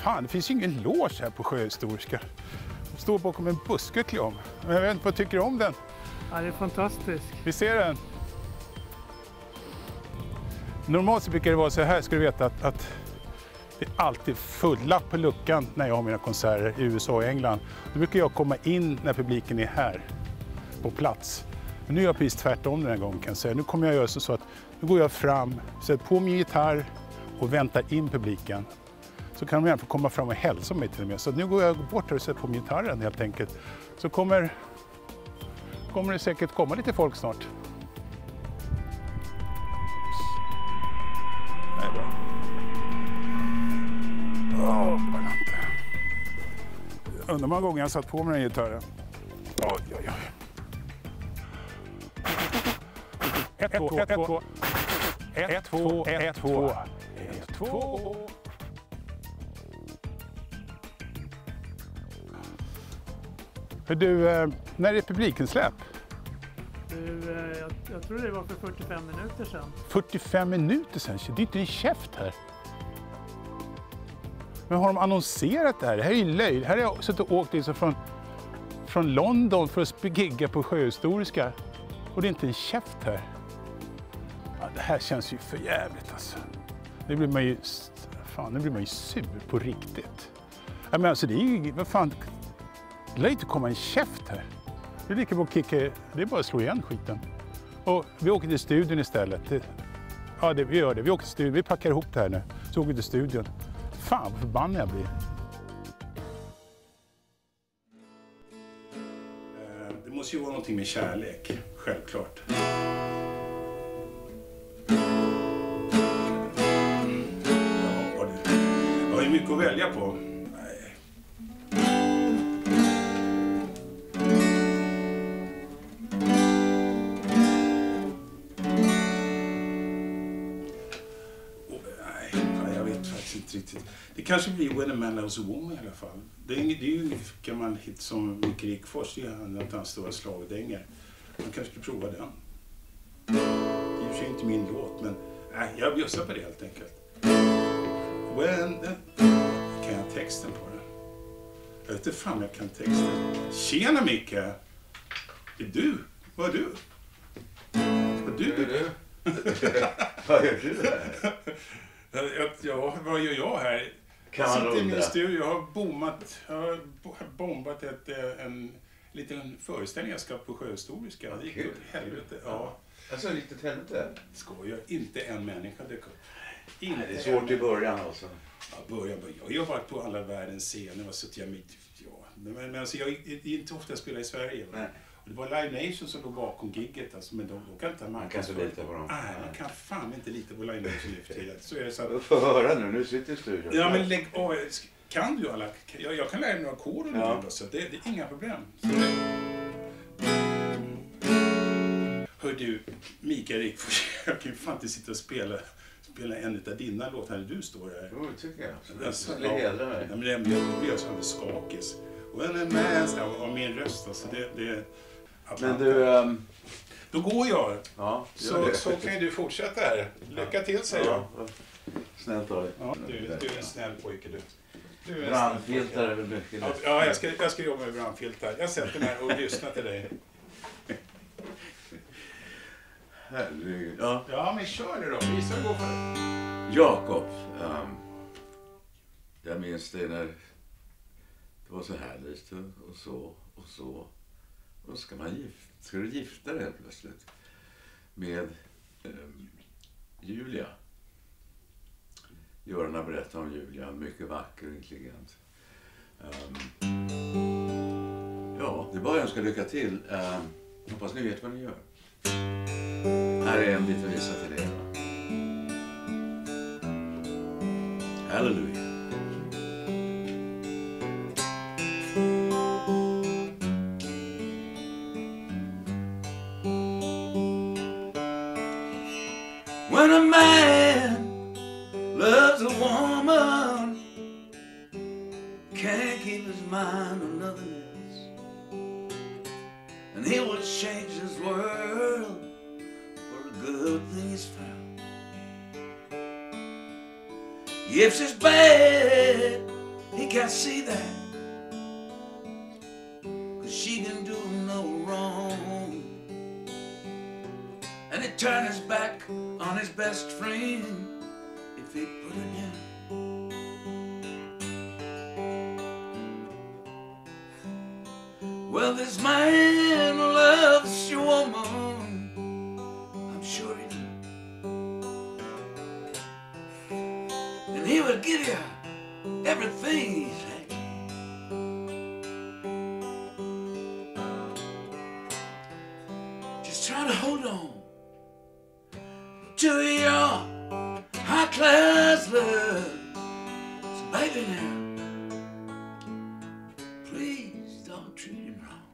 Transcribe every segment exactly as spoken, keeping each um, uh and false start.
Fan, det finns ju ingen loge här på Sjöhistoriska. Jag står bakom en buske om. Men jag vet inte, vad tycker du om den? Ja, det är fantastiskt. Vi ser den. Normalt så brukar det vara så här, ska du veta, att, att det är alltid fulla på luckan när jag har mina konserter i U S A och England. Då brukar jag komma in när publiken är här på plats. Men nu är jag precis tvärtom den här gången, kan jag säga. Nu kommer jag göra så att nu går jag fram, sätter på min gitarr och väntar in publiken. Så kan de gärna få komma fram och hälsa mig till och med. Så nu går jag bort här och sätter på min gitarren helt enkelt. Så kommer, kommer det säkert komma lite folk snart. Det är bra. Åh, balante. Undrar hur många gånger jag satt på mig den gitarren. Oj, oj, oj. Ett, två, ett, två. Ett, två, ett, två. Ett, två. För du, eh, när är det publikensläpp? Du, eh, jag, jag tror det var för fyrtiofem minuter sedan. fyrtiofem minuter sedan? Det är inte en käft här. Men har de annonserat det här? Det här är ju löjligt. Här har jag suttit och åkt liksom från, från London för att gigga på Sjöhistoriska. Och det är inte en käft här. Ja, det här känns ju för jävligt alltså. Det blir man ju, fan, det blir man ju sur på riktigt. Ja, men alltså det är ju, vad fan, det lär inte komma en käft här. Det är lika bra att kicka, det är bara att slå igen skiten. Och vi åker till studion istället. Det, ja, det, vi gör det. Vi åker till studion, vi packar ihop det här nu. Så åker vi till studion. Fan vad förbannad jag blir. Det måste ju vara någonting med kärlek, självklart. Jag har ju mycket att välja på. Nej. Oh, nej, jag vet faktiskt inte riktigt. Det kanske blir When a Man Loves a Woman i alla fall. Det är, det är ju en gammal hit som Micke Rickfors, det är ett av hans stora slagdänger. Man kanske skulle prova den. Det är ju för sig inte min låt, men nej, jag bjussar på det helt enkelt. When the... Kan jag texten på den? Jag vet inte fan jag kan texten. Tjena Micke! Är du? Vad är du? Vad du? Är du? Vad gör du här? Ja, vad gör jag här? Kan Jag sitter man i min undra? studio, jag har bombat, jag har bombat ett, en liten föreställning jag ska på Sjöhistoriska. Det gick Kul. åt helvete. Ja. Alltså riktigt helvete. Skojar, inte en människa dök upp. Inte Det är svårt en... i början alltså. Ja, början, början. Jag har varit på alla världens scener och suttit jag mitt, ja. Men, men alltså, jag är inte ofta jag spelar i Sverige. Nej. Och det var Live Nation som låg bakom gigget, alltså, men de, de kan inte Man kan inte lita på dem. Nej, man kan fan inte lita på Live Nation nu för tiden. Så är det så att... Du får höra nu, nu sitter i studion. Ja, men lägg av. Kan du alla? Jag, jag kan lära mig några ackord under Ja. det, så det, det är inga problem. Så det... Hör du, Mikael Rickfors, jag kan ju fan inte sitta och spela, spela en av dina låtar när du står här. Jo, det tycker jag. Alltså, Det hedrar mig. Ja, men det, jag, då blir jag så alldeles skakis. Och en är med av min röst, alltså det... det Men du... Um... Då går jag. Ja, Så, så kan ju du fortsätta här. Lycka till, säger jag. Ja, snällt av dig. Ja, du, du är en snäll pojke, du. du är en Brandfiltar snäll är väl mycket Ja, lätt. ja jag, ska, jag ska jobba med brandfiltar. Jag sätter mig här och lyssnar till dig. Herregud. Ja. Ja, men kör nu då. Visa gå för det. Jakob. Um, jag minns det när det var så härligt och så och så. Och ska man gifta, ska du gifta dig helt plötsligt med um, Julia. Göran har berättat om Julia, mycket vacker och intelligent. Um, ja, det är bara jag önskar lycka till. Um, hoppas ni vet vad ni gör. Här är en liten visa till er. Halleluja. When a man loves a woman, can't keep his mind on nothing else, and he will change his world for a good thing he's found. If she's bad, he can't see that, 'cause she can do no wrong. And he turned his back on his best friend if he put her down. Well, this man loves your woman, I'm sure he do. And he would give you everything he's had. Just try to hold on to your high-class love. So baby now, please don't treat him wrong.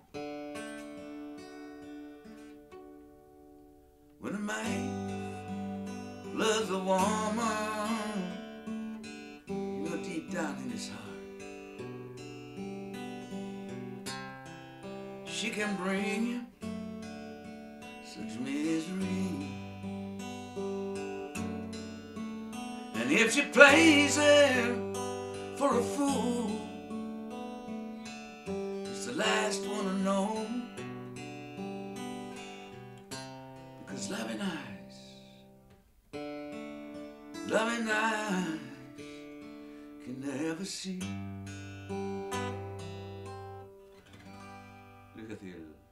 When a man loves a woman, you know deep down in his heart, she can bring you such misery. And if she plays him for a fool, it's the last one to know. Because loving eyes, loving eyes can never see. Lycka till.